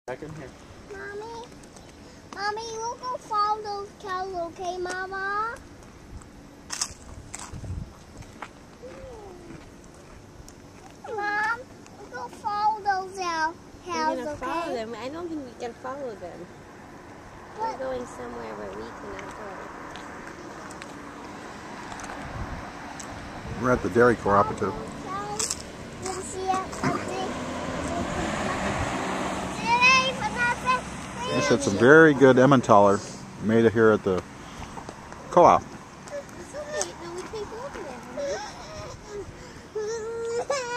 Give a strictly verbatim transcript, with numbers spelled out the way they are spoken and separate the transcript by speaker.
Speaker 1: Back in here.
Speaker 2: Mommy, Mommy, we'll go follow those cows, okay, Mama? Mom, we'll go follow those cows,
Speaker 3: We're gonna
Speaker 2: okay?
Speaker 3: follow them. I don't think we can follow them.
Speaker 2: But
Speaker 3: We're going somewhere where we cannot go.
Speaker 4: We're at the dairy cooperative. This is some very good Emmentaler made here at the co-op.